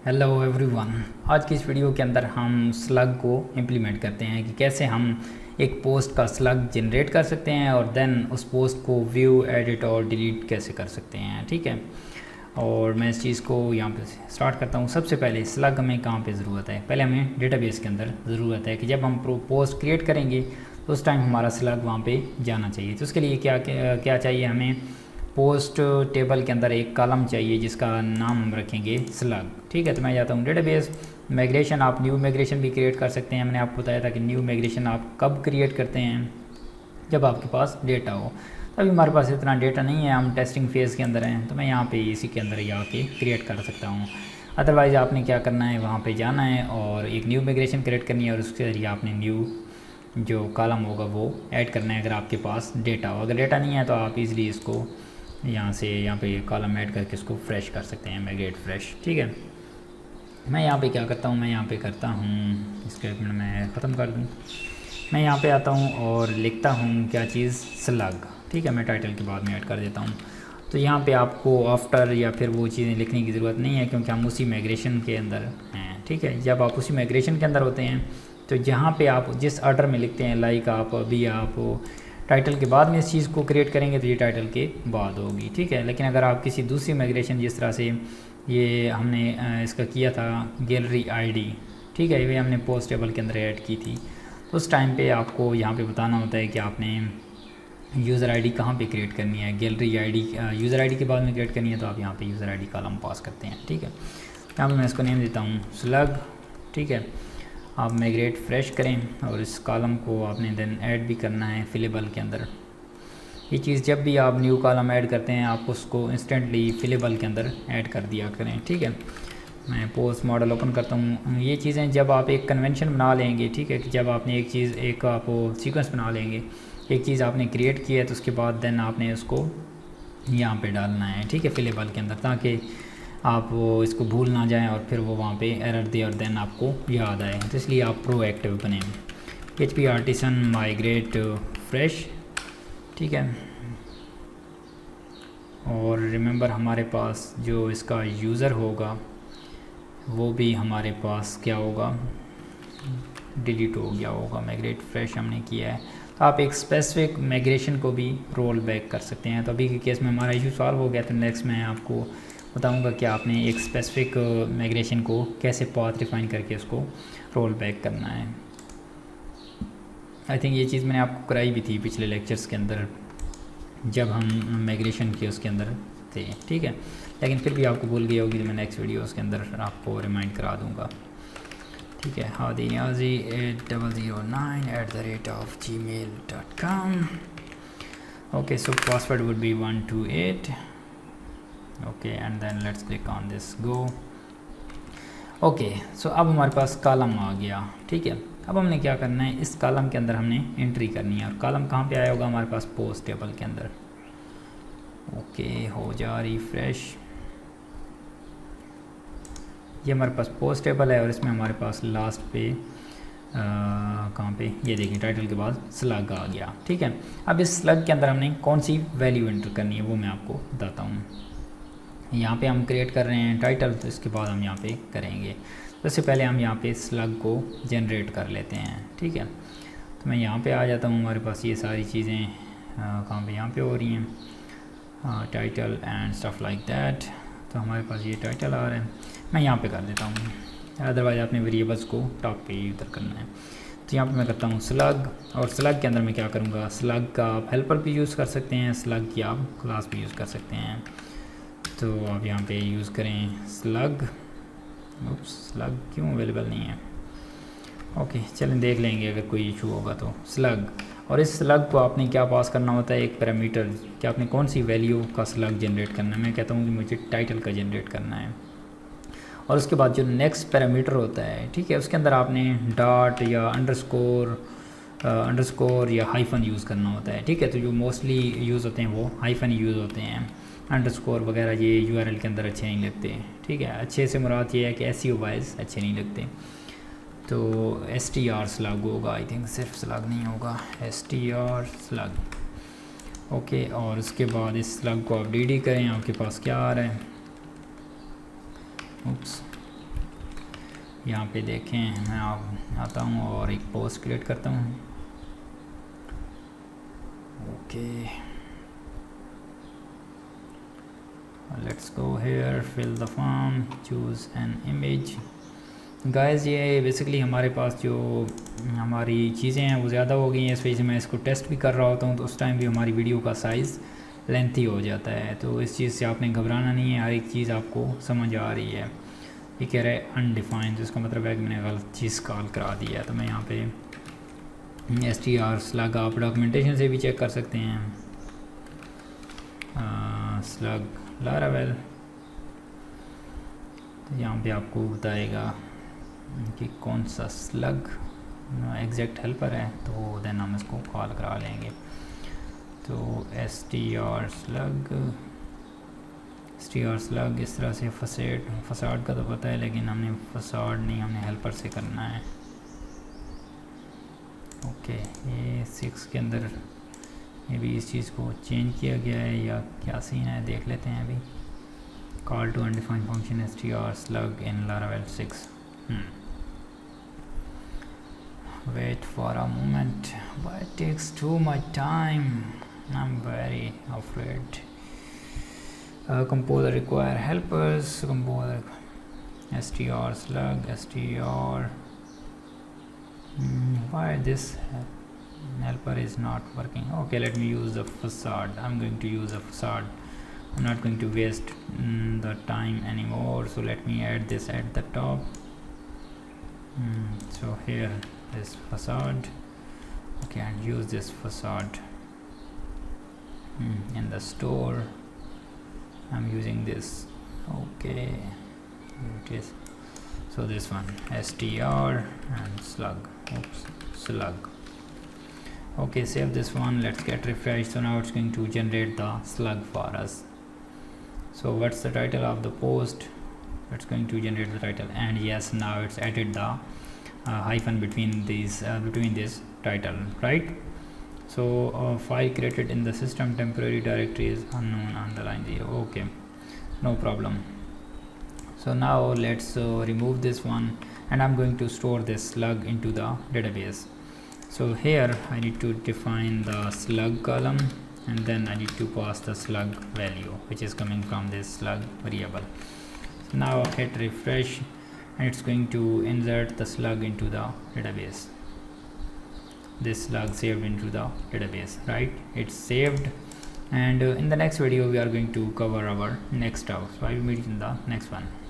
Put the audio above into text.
Hello everyone. आज की इस वीडियो के अंदर हम स्लग को इम्प्लीमेंट करते हैं कि कैसे हम एक पोस्ट का स्लग जनरेट कर सकते हैं और देन उस पोस्ट को व्यू, एडिट और डिलीट कैसे कर सकते हैं। ठीक है, और मैं इस चीज़ को यहाँ पे स्टार्ट करता हूँ। सबसे पहले स्लग हमें कहाँ पे ज़रूरत है? पहले हमें डेटाबेस के अंदर ज़रूरत है कि जब हम पोस्ट क्रिएट करेंगे तो उस टाइम हमारा स्लग वहाँ पे जाना चाहिए। तो उसके लिए क्या क्या चाहिए हमें? पोस्ट टेबल के अंदर एक कॉलम चाहिए जिसका नाम हम रखेंगे स्लग। ठीक है, तो मैं जाता हूँ डेटाबेस, माइग्रेशन। आप न्यू माइग्रेशन भी क्रिएट कर सकते हैं। मैंने आपको बताया था कि न्यू माइग्रेशन आप कब क्रिएट करते हैं? जब आपके पास डेटा हो। अभी हमारे पास इतना डेटा नहीं है, हम टेस्टिंग फेज़ के अंदर हैं, तो मैं यहाँ पे इसी के अंदर आके क्रिएट कर सकता हूँ। अदरवाइज़ आपने क्या करना है, वहाँ पे जाना है और एक न्यू माइग्रेशन क्रिएट करनी है और उसके जरिए आपने न्यू जो कॉलम होगा वो ऐड करना है अगर आपके पास डेटा हो। अगर डेटा नहीं है तो आप इजीली इसको यहाँ पे कॉलम ऐड करके इसको फ्रेश कर सकते हैं, माइग्रेट फ्रेश। ठीक है, मैं यहाँ पे क्या करता हूँ, मैं यहाँ पे करता हूँ स्टेटमेंट मैं ख़त्म कर दूँ। मैं यहाँ पे आता हूँ और लिखता हूँ क्या चीज़, स्लग। ठीक है, मैं टाइटल के बाद में ऐड कर देता हूँ। तो यहाँ पे आपको आफ्टर या फिर वो चीज़ें लिखने की ज़रूरत नहीं है क्योंकि हम उसी माइग्रेशन के अंदर हैं। ठीक है, जब आप उसी माइग्रेशन के अंदर होते हैं तो जहाँ पे आप जिस ऑर्डर में लिखते हैं, लाइक आप अभी आप टाइटल के बाद में इस चीज़ को क्रिएट करेंगे तो ये टाइटल के बाद होगी। ठीक है, लेकिन अगर आप किसी दूसरी माइग्रेशन, जिस तरह से ये हमने इसका किया था गैलरी आईडी, ठीक है, ये हमने पोस्ट टेबल के अंदर ऐड की थी, तो उस टाइम पे आपको यहाँ पे बताना होता है कि आपने यूज़र आईडी कहाँ पे क्रिएट करनी है। गैलरी आईडी यूज़र आईडी के बाद में क्रिएट करनी है तो आप यहाँ पे यूज़र आईडी कॉलम पास करते हैं। ठीक है, यहाँ पे मैं इसको नेम देता हूँ स्लग। ठीक है, आप माइग्रेट फ्रेश करें और इस कॉलम को आपने देन ऐड भी करना है फिलेबल के अंदर। ये चीज़ जब भी आप न्यू कॉलम ऐड करते हैं आप उसको इंस्टेंटली फिलेबल के अंदर ऐड कर दिया करें। ठीक है, मैं पोस्ट मॉडल ओपन करता हूँ। ये चीज़ें जब आप एक कन्वेंशन बना लेंगे, ठीक है, कि जब आपने एक चीज़ एक आप सीक्वेंस बना लेंगे, एक चीज़ आपने क्रिएट की है तो उसके बाद देन आपने उसको यहाँ पे डालना है। ठीक है, फिलेबल के अंदर, ताकि आप वो इसको भूल ना जाएं और फिर वो वहाँ पे एरर दे और देन आपको याद आए। तो इसलिए आप प्रोएक्टिव बने। PHP artisan migrate fresh. ठीक है, और रिमेंबर हमारे पास जो इसका यूज़र होगा वो भी हमारे पास क्या होगा, डिलीट हो गया होगा। माइग्रेट फ्रेश हमने किया है तो आप एक स्पेसिफिक माइग्रेशन को भी रोल बैक कर सकते हैं। तो अभी के केस में हमारा इशू सॉल्व हो गया, तो नेक्स्ट मैं आपको बताऊंगा कि आपने एक स्पेसिफिक माइग्रेशन को कैसे पाथ रिफाइन करके उसको रोल बैक करना है। आई थिंक ये चीज़ मैंने आपको कराई भी थी पिछले लेक्चर्स के अंदर जब हम माइग्रेशन के उसके अंदर थे। ठीक है, लेकिन फिर भी आपको भूल गई होगी तो मैं नेक्स्ट वीडियोस के अंदर आपको रिमाइंड करा दूंगा। ठीक है, Hadi Niazi 8009@gmail.com। Okay, so password would be 128। Okay, and then let's click on this go. Okay, so अब हमारे पास कॉलम आ गया। ठीक है, अब हमने क्या करना है, इस कॉलम के अंदर हमने एंट्री करनी है और कॉलम कहाँ पे आया होगा, हमारे पास पोस्ट टेबल के अंदर। ओके, हो जा रिफ्रेश। ये हमारे पास पोस्ट टेबल है और इसमें हमारे पास लास्ट पे कहाँ पे, ये देखिए टाइटल के बाद स्लग आ गया। ठीक है, अब इस स्लग के अंदर हमने कौन सी वैल्यू एंटर करनी है वो मैं आपको बताता हूँ। यहाँ पे हम क्रिएट कर रहे हैं टाइटल, तो इसके बाद हम यहाँ पे करेंगे। सबसे पहले हम यहाँ पे स्लग को जनरेट कर लेते हैं। ठीक है, तो मैं यहाँ पे आ जाता हूँ। हमारे पास ये सारी चीज़ें कहाँ पे, यहाँ पे हो रही हैं, title and stuff like that. तो हमारे पास ये टाइटल आ रहा है, मैं यहाँ पे कर देता हूँ। अदरवाइज़ आपने वेरिएबल्स को टॉप पे यूज़र करना है। तो यहाँ पे मैं करता हूँ स्लग, और स्लग के अंदर मैं क्या करूँगा, स्लग का आप हेल्पर भी यूज़ कर सकते हैं, स्लग की आप क्लास भी यूज़ कर सकते हैं। तो आप यहाँ पे यूज़ करें स्लग। स्लग क्यों अवेलेबल नहीं है? ओके, चलें देख लेंगे अगर कोई इशू होगा तो। स्लग, और इस स्लग को आपने क्या पास करना होता है, एक पैरामीटर, कि आपने कौन सी वैल्यू का स्लग जनरेट करना है। मैं कहता हूँ कि मुझे टाइटल का जनरेट करना है, और उसके बाद जो नेक्स्ट पैरामीटर होता है, ठीक है, उसके अंदर आपने डॉट या अंडरस्कोर या हाइफन यूज़ करना होता है। ठीक है, तो जो मोस्टली यूज़ होते हैं वो हाइफन यूज़ होते हैं। अंडरस्कोर वगैरह ये URL के अंदर अच्छे नहीं लगते। ठीक है, अच्छे से मुराद ये है कि SEO वाइज अच्छे नहीं लगते। तो str स्लग होगा, आई थिंक सिर्फ स्लग नहीं होगा, str स्लग। ओके, और उसके बाद इस स्लग को आप dd करें। आपके पास क्या आ रहा है, उप्स, यहाँ पे देखें, मैं आता हूँ और एक पोस्ट क्रिएट करता हूँ। Okay, let's go here, fill the form, choose an image. Guys ये बेसिकली हमारे पास जो हमारी चीज़ें हैं वो ज़्यादा हो गई हैं, इस वजह से मैं इसको टेस्ट भी कर रहा होता हूँ, तो उस टाइम भी हमारी वीडियो का साइज़ लेंथी हो जाता है। तो इस चीज़ से आपने घबराना नहीं है, हर एक चीज़ आपको समझ आ रही है। ये कह रहा है अनडिफाइंड, तो इसका मतलब है कि मैंने गलत चीज़ कॉल करा दी है। तो मैं यहाँ पे str slug, आप डॉक्यूमेंटेशन से भी चेक कर सकते हैं, slug Laravel। तो यहाँ पे आपको बताएगा कि कौन सा स्लग एग्जैक्ट हेल्पर है, तो देन हम इसको कॉल करा लेंगे। तो str slug इस तरह से फसाड का तो पता है, लेकिन हमने फसाड नहीं, हमने हेल्पर से करना है। ओके, ये 6 के अंदर ये भी इस चीज़ को चेंज किया गया है या क्या सीन है, देख लेते हैं अभी। Call to undefined function str slug in Laravel 6। Wait for a moment, why it takes too much time? I'm very afraid. Composer require helpers, composer str slug str. Why this helper is not working? Okay, let me use the facade. I'm going to use a facade. I'm not going to waste the time anymore, so let me add this at the top. So here this facade, okay, and use this facade in the store. I'm using this, okay, here it is. So this one str and slug, oops, slug. Okay, save this one, let's get refreshed. So now it's going to generate the slug for us. So what's the title of the post? It's going to generate the title, and yes, now it's added the hyphen between these between this title, right? So file created in the system temporary directory is unknown on the line 0. Okay, no problem. So now let's remove this one, and I'm going to store this slug into the database. So here I need to define the slug column, and then I need to pass the slug value, which is coming from this slug variable. So now hit refresh, and it's going to insert the slug into the database. This slug saved into the database, right? It's saved, and in the next video we are going to cover our next stuff. So I will meet in the next one.